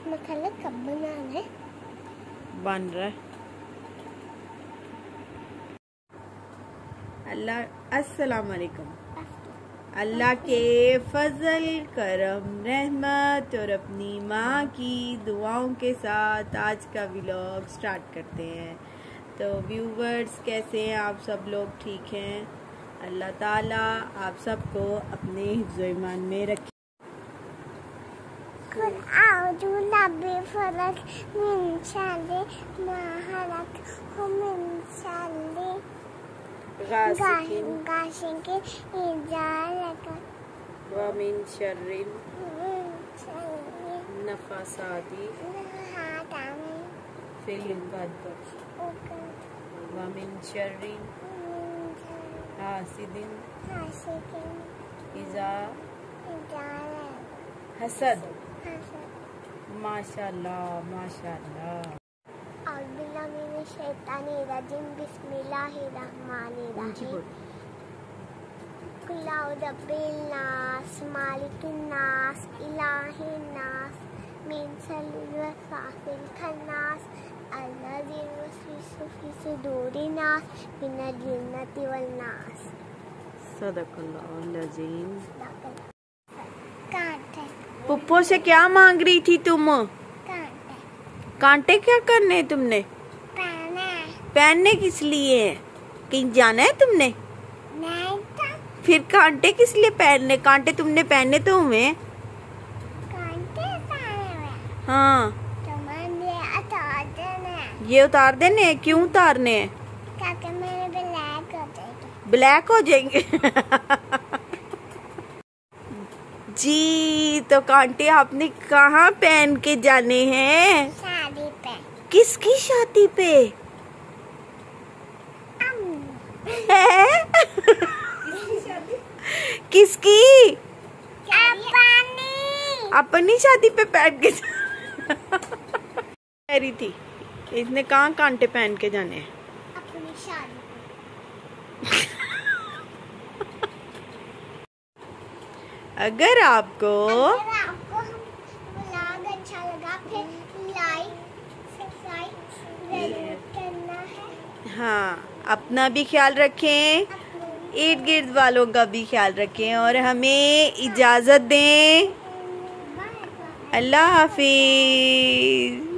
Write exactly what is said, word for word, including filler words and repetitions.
मसाला कब बनाना है? बन रहा है। अल्लाह अस्सलाम वालेकुम। अल्लाह के फजल करम रहमत और अपनी माँ की दुआओं के साथ आज का व्लॉग स्टार्ट करते हैं। तो व्यूवर्स, कैसे हैं आप सब लोग? ठीक हैं? अल्लाह ताला आप सबको अपने हिफ्ज़ ईमान में रखे। वमिन शर्रिल नफ़ासाति फिल उक़द वमिन शर्रि हासिदिन इज़ा हसद। माशाल्लाह माशाल्लाह। औज़ुबिल्लाहिमिनश्शैतानिर्रजीम बिस्मिल्लाहिर्रहमानिर्रहीम। कुल औज़ु बिन्नास मालिकिन्नास इलाहिन्नास मिन शर्रिल वस्वासिल खन्नास अल्लज़ी युवस्विसु फ़ी सुदूरिन्नास मिनल जिन्नति वल नास। सदक़ल्लाहुल अज़ीम। कांटे। पुप्पो से क्या मांग रही थी तुम? कांटे। कांटे क्या करने हैं तुमने? पहने। पहनने किस लिए? कहीं जाना है तुमने? नहीं तो। फिर कांटे किस लिए पहनने? कांटे तुमने पहने तो हुए। कांटे पहने हुए। हाँ। तो मैंने उतार देने। ये उतार देने? क्यों उतारने हैं? क्योंकि मेरे ब्लैक हो जाएंगे। ब्लैक हो जाएंगे। जी, तो कांटे आपने कहाँ पहन के जाने हैं? शादी पे। किसकी शादी पे? है? किसकी? अपनी। अपनी शादी पे पहन के कह रही थी इसने कहाँ कांटे पहन के जाने हैं? अपनी शादी पे। अगर आपको अगर आपको व्लॉग अच्छा लगा फिर लाइक सब्सक्राइब जरूर करना है। हाँ, अपना भी ख्याल रखें, इर्द गिर्द वालों का भी ख्याल रखें और हमें इजाज़त दें। अल्लाह हाफिज।